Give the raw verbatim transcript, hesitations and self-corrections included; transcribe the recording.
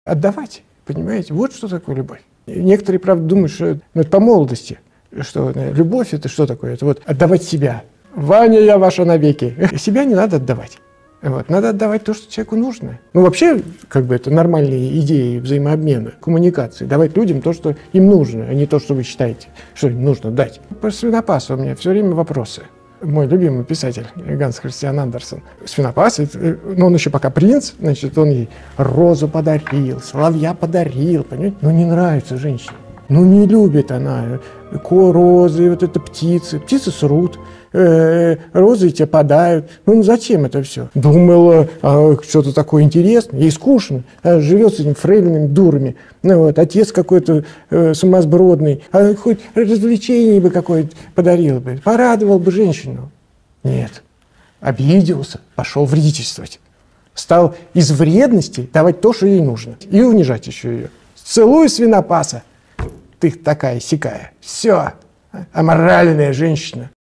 Отдавать, понимаете? Вот что такое любовь. Некоторые, правда, думают, что ну, это по молодости, что любовь — это что такое? Это вот отдавать себя. Ваня, я ваша навеки. Себя не надо отдавать. Вот. Надо отдавать то, что человеку нужно. Ну, вообще, как бы это нормальные идеи взаимообмена, коммуникации. Давать людям то, что им нужно, а не то, что вы считаете, что им нужно дать. По свинопасу у меня все время вопросы. Мой любимый писатель Ганс Христиан Андерсен. Свинопас, ну, он еще пока принц, значит, он ей розу подарил, соловья подарил, понимаете? Но не нравится женщине. Ну, не любит она ко розы, вот это птицы. Птицы срут, э, розы тебе подают. Ну, зачем это все? Думала, а, что-то такое интересное, ей скучно. А живет с этими фрейлинами, дурами. Ну, вот, отец какой-то э, сумасбродный. А хоть развлечение бы какое-то подарил бы, порадовал бы женщину. Нет, обиделся, пошел вредительствовать. Стал из вредности давать то, что ей нужно. И унижать еще ее. Целуй свинопаса. Ты такая сякая. Все. Аморальная женщина.